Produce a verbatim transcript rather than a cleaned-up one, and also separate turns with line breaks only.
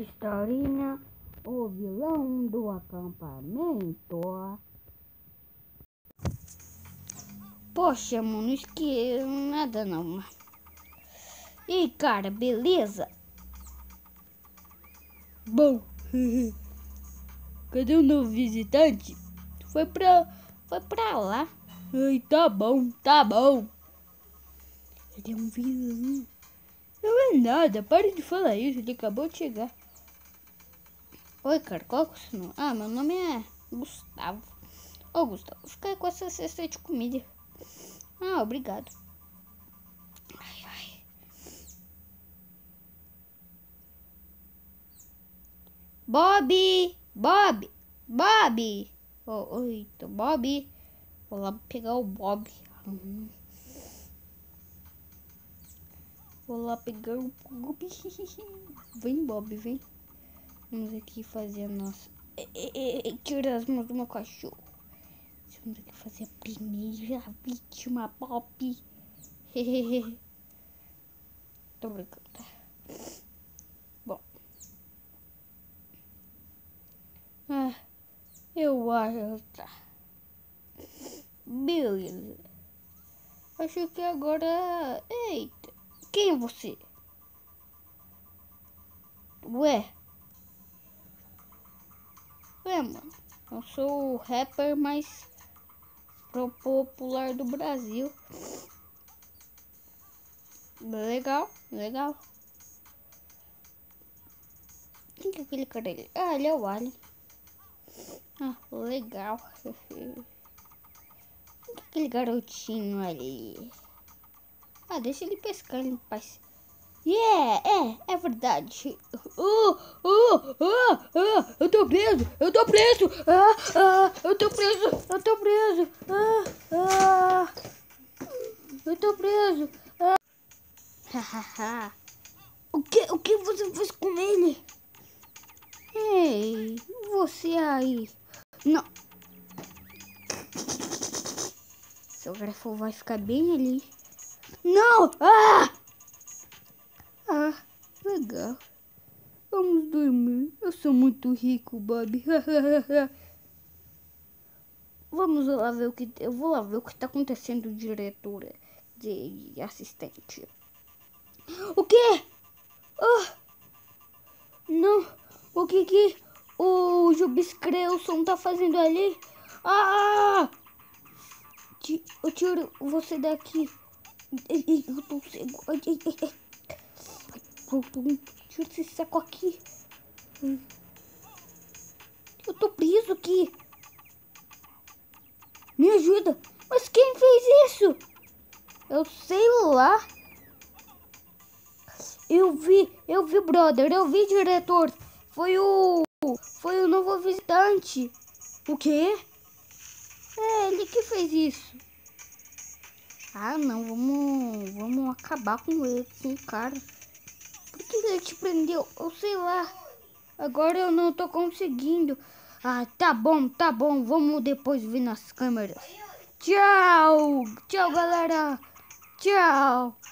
historinha, o vilão do acampamento. Poxa, mano, isso que nada não, mano. E cara, beleza? Bom, cadê o novo visitante? Foi pra, foi pra lá. Ai, tá bom, tá bom. Ele é um vilão. Não é nada, pare de falar isso, ele acabou de chegar. Oi, cara, qual é o seu nome? Ah, meu nome é Gustavo. Ô, Gustavo, fica com essa cesta de comida. Ah, obrigado. Ai, ai. Bob! Bob! Bob! Oh, oi, Bob. Vou lá pegar o Bob. Hum. Vou lá pegar o Bob. Vem, Bob, vem. Vamos aqui fazer a nossa... Tira as mãos do meu cachorro. Vamos aqui fazer a primeira vítima, Bob. Tô brincando, tá? Bom. Ah, eu acho... Tá. Beleza. Acho que agora... Eita. Quem é você? Ué. Ué, mano. Eu sou o rapper mais popular do Brasil. Legal, legal. Quem que é aquele cara ali? Ah, ele é o Alien. Ah, legal. Quem que é aquele garotinho ali? Ah, deixa ele pescar em paz. Yeah, é, é verdade. Oh, oh, oh, oh, eu tô preso, eu tô preso. Ah, ah, eu tô preso, eu tô preso. Ah, ah, eu tô preso. Ah. Hahaha. O que, o que você fez com ele? Ei, você aí. Não. Seu grafo vai ficar bem ali. Não! Ah! Ah, legal. Vamos dormir. Eu sou muito rico, Bob. Vamos lá ver o que... Eu vou lá ver o que tá acontecendo, diretora de assistente. O quê? Oh, não. O que que o Jubiscrelson tá fazendo ali? Ah! Eu tiro você daqui. Eu tô cego. Tira esse saco aqui. Eu tô preso aqui. Me ajuda. Mas quem fez isso? Eu sei lá. Eu vi, eu vi, brother. Eu vi, diretor. Foi o... Foi o novo visitante. O quê? É, ele que fez isso. Ah, não. Vamos... Vamos acabar com ele, com o cara. Por que ele te prendeu? Eu sei lá. Agora eu não tô conseguindo. Ah, tá bom, tá bom. Vamos depois ver nas câmeras. Tchau. Tchau, galera. Tchau.